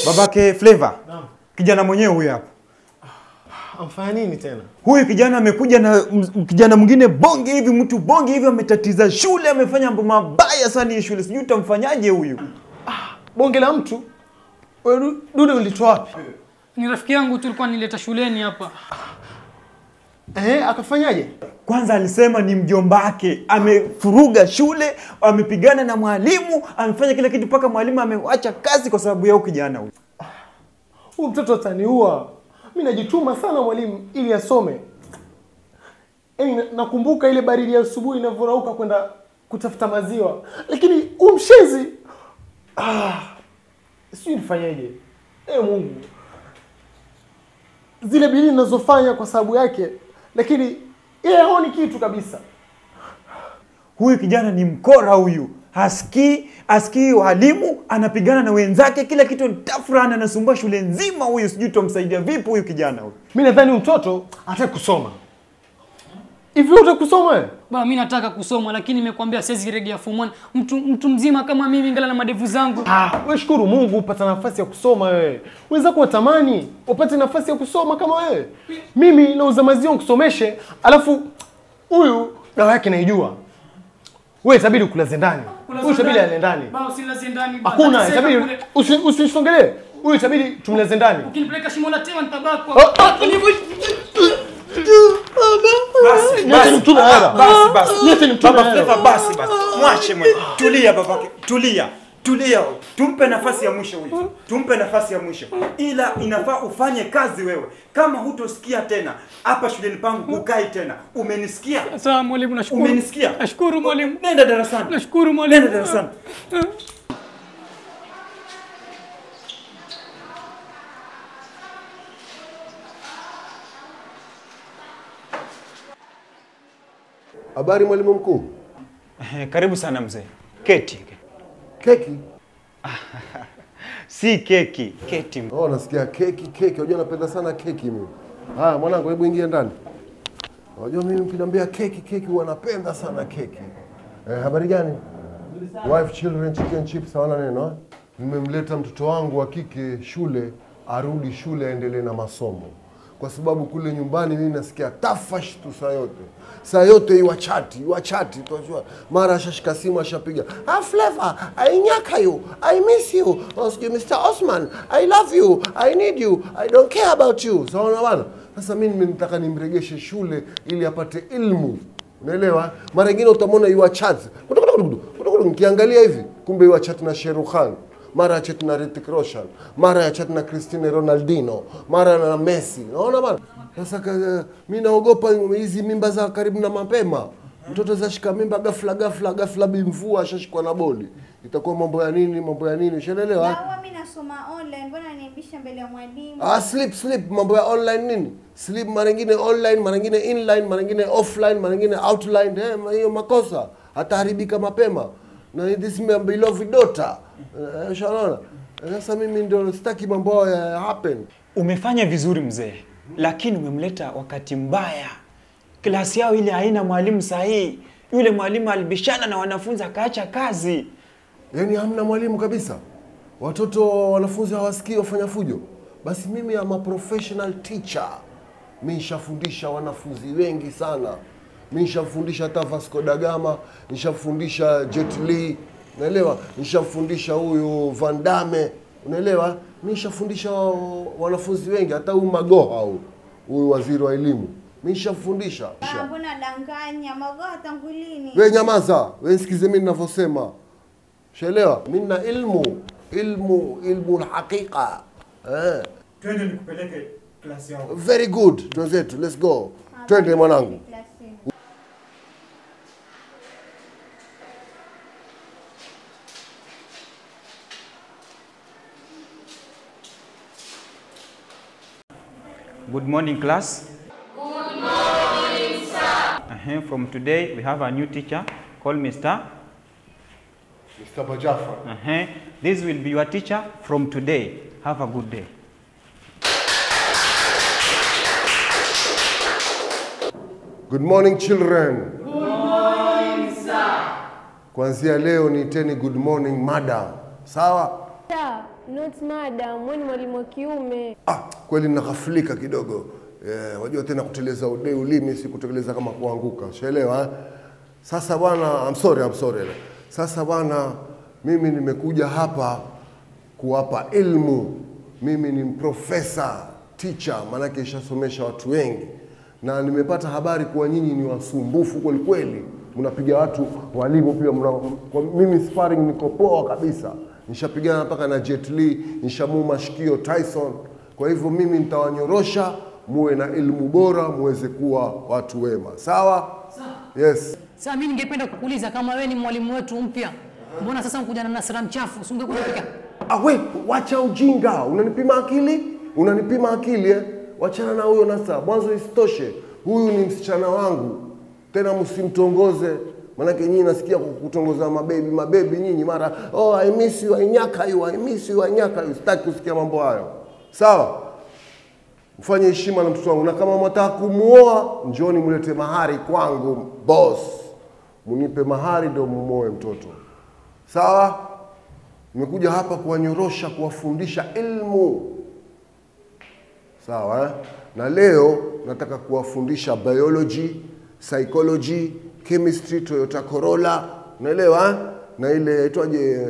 Babake Flavor. Naam. Kijana mwenyewe huyu hapa. Amfanya nini tena? Huyu kijana amekuja na kijana mwingine bonge hivi, mtu bonge hivi, ametatiza shule, amefanya mambo mabaya sana hii shule. Sijui utamfanyaje huyu. Bonge la mtu? Wewe dude ulitoa wapi? Ni rafiki yangu tulikuwa nileta shuleni hapa. Akafanyaje? Kwanza alisema ni mjomba wake, amefuruga shule, amepigana na mwalimu, amefanya kila kitu mpaka mwalimu ameacha kazi kwa sababu ya kijana huyu. Huyu mtoto ataniua. Mimi najituma sana mwalimu ili asome. Nakumbuka ile baridi ya asubuhi inavorauka kwenda kutafuta maziwa. Lakini umshezi sijui nifanyaje. Mungu. Zile bidii ninazofanya kwa sababu yake, lakini yeye haoni kitu kabisa. Huyu kijana ni mkora huyu. Hasikii walimu, anapigana na wenzake, kila kitu tafrani, anasumbua shule nzima huyu. Sijui tumsaidia vipi huyu kijana huyu. Mimi nadhani mtoto hataki kusoma. Hivi unataka kusoma wewe? Baba mimi nataka kusoma lakini nimekwambia siwezi rejea form 1. Mtu mzima kama mimi ngala na madevu zangu. Wewe shukuru Mungu upata nafasi ya kusoma wewe. Wenzako watamani upate nafasi ya kusoma kama wewe. Mimi nauza maziwa nikusomeshe, alafu huyu dawa yake naijua. Wewe itabidi ukulaze ndani. Huyu itabidi ale ndani. Baba usilaze ndani baba. Hakuna, itabidi usisongelee. Huyu itabidi tumlaze ndani. Ukinipeleka shimo la tewa nitabakwa. Basi. Mwache mwe. Tulia babake. Tulia. Tumpe nafasi ya mwisho huyu. Ila inafaa ufanye kazi wewe. Kama hutosikia tena hapa shuleni pangu ukai tena. Umenisikia? Sawa mwalimu, nashukuru. Umenisikia? Nashukuru mwalimu. Nenda darasani. Nashukuru mwalimu. Nenda darasani. Habari mwalimu mkuu. Karibu sana mzee. Keti. Keki? Si keki, keti. Nasikia keki. Unajua napenda sana keki mimi. Mwanangu hebu ingia ndani. Unajua mimi ukiniambia keki huwa napenda sana keki. Habari gani? Wife, children, chicken chips, hawana neno. Nimemleta mtoto wangu wa kike shule, arudi shule aendelee na masomo. Kwa sababu kule nyumbani mimi nasikia tafash tu saa yote iwachati tunajua mara ashashika simu ashapiga Flavor, I nyaka you, I miss you, Mr. Osman, I love you, I need you, I don't care about you. Sawa bwana. Sasa mimi nataka nimregeshe shule ili apate ilmu. Unaelewa? Mara nyingine utamwona iwachati. Nikiangalia hivi kumbe iwachati na Sherukhan. Mara chat na Hrithik Roshan, mara chat na Cristiano Ronaldinho, mara na Messi. Unaona bwana? Sasa mimi naogopa hizi mimba za karibu na mapema. Mtoto zashika mimba ghafla bimvua ashashikwa na boli. Itakuwa mambo ya nini? Unaelewa? Na mimi nasoma online, mbona niambisha mbele ya mwalimu? Sleep, mambo ya online nini? Sleep mara nyingine online, mara nyingine inline, mara nyingine offline, mara nyingine outline. Hiyo makosa hataharibika mapema. Na this my beloved daughter. Unaona? Sasa mimi ndio sitaki mambo ya happen. Umefanya vizuri mzee, lakini umemleta wakati mbaya. Klasi yao ile haina mwalimu sahihi. Yule mwalimu alibishana na wanafunzi akaacha kazi. Yaani hamna mwalimu kabisa. Watoto wanafunzi hawasikii wafanya fujo. Basi mimi am a professional teacher. Mimi nishafundisha wanafunzi wengi sana. Mimi nishafundisha hata Vasco da Gama, nishafundisha Jet Li, unaelewa? Nishafundisha huyu Van Damme, unaelewa? Mimi nishafundisha wanafunzi wengi, hata huyu Magoha huyu waziri wa elimu. Mimi nishafundisha. Mbona danganya Magoha tangu lini? Wewe nyamaza, wewe sikize mimi ninavyosema. Unaelewa? Mimi na ilmu hakika. Twende nikupeleke klasi yao. Very good. Twenzetu, let's go. Twende mwanangu. Good morning, class. Good morning, sir. From today, we have a new teacher called Mr. Bajafar. This will be your teacher from today. Have a good day. Good morning, children. Good morning, sir. Kuanzia leo niiteni good morning, madam. Sawa? Not madam, wewe ni mwalimu wa kiume. Kweli ninaghafilika kidogo. Wajua tena kuteleza ulimi si kutekeleza kama kuanguka. Ushaelewa? Sasa bwana, I'm sorry. Sasa bwana, mimi nimekuja hapa kuwapa elimu. Mimi ni profesa, teacher, maana yake nishasomesha watu wengi. Na nimepata habari kuwa nyinyi ni wasumbufu kweli. Mnapiga watu walimu pia kwa mimi sparring niko poa kabisa. Nishapigana mpaka na Jet Li, nishamuuma shikio Tyson. Kwa hivyo mimi nitawanyorosha muwe na elimu bora, muweze kuwa watu wema. Sawa? Yes. Sasa mimi ningependa kukuuliza kama wewe ni mwalimu wetu mpya. Mbona sasa unakuja na nasra mchafu? Usingekuja pika. We, wacha ujinga. Unanipima akili? Wachana na huyo Nasra. Mwanzo isitoshe, huyu ni msichana wangu. Tena msimtongoze. Maana nyinyi nasikia kutongoza mabebi nyinyi mara I miss you, I nyaka you. Sitaki kusikia mambo hayo. Sawa? Mfanye heshima na mtoto wangu, na kama mtaka kumuoa njoni mlete mahari kwangu boss. Munipe mahari ndio muoe mtoto. Sawa? Nimekuja hapa kuwanyorosha, kuwafundisha elimu. Sawa? Na leo nataka kuwafundisha biology, psychology, chemistry, Toyota Corolla, unaelewa? Na ile inaitwaje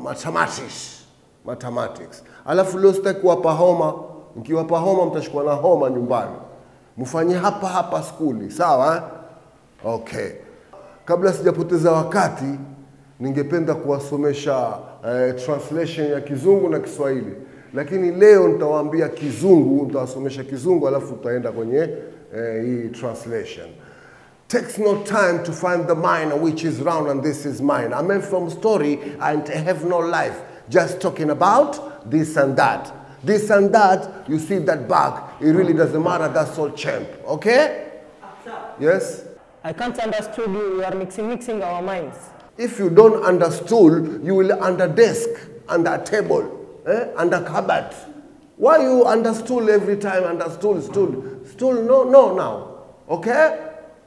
mathematics. Alafu leo sitaki kuwapa homa. Mkiwapa homa mtashikwa na homa nyumbani. Mfanye hapa skuli, sawa? Okay. Kabla sijapoteza wakati, ningependa kuwasomesha translation ya Kizungu na Kiswahili. Lakini leo nitawaambia Kizungu, nitawasomesha Kizungu alafu tutaenda kwenye hii translation. Takes no time to find the mine which is round and this is mine. I mean from story and have no life. Just talking about this and that. This and that, you see that bag. It really doesn't matter, that's all champ. Okay? Yes? I can't understand you. We are mixing our minds. If you don't understood, you will under desk, under table, under cupboard. Why you understood every time? Understood, stool, no now. Okay?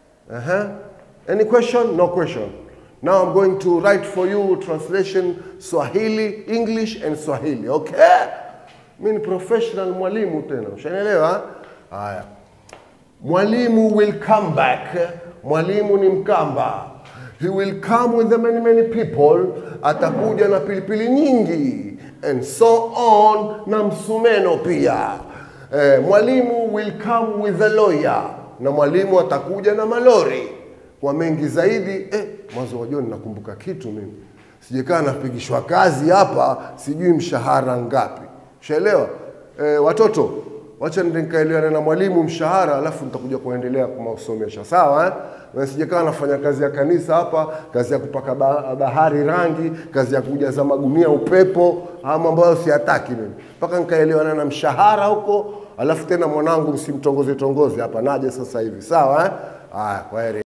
Any question? No question. Now I'm going to write for you translation Swahili, English and Swahili. Okay? Mimi ni professional mwalimu tena. Ushanielewa? Haya. Mwalimu will come back. Mwalimu ni Mkamba. He will come with the many people. Atakuja na pilipili nyingi. And so on na msumeno pia. Mwalimu will come with a lawyer. Na mwalimu atakuja na malori. Kwa mengi zaidi, mwanzo wajua ninakumbuka kitu mimi. Sijekaa napigishwa kazi hapa, sijui mshahara ngapi. Ushaelewa? Watoto, wacha nikaelewana na mwalimu mshahara alafu nitakuja kuendelea kumsomesha. Sawa? Na sijekaa nafanya kazi ya kanisa hapa, kazi ya kupaka bahari rangi, kazi ya kujaza magunia upepo, ama ambayo siyataki mimi. Mpaka nikaelewana na mshahara huko, alafu tena mwanangu msimtongoze hapa naje sasa hivi. Sawa? Haya, kwaheri.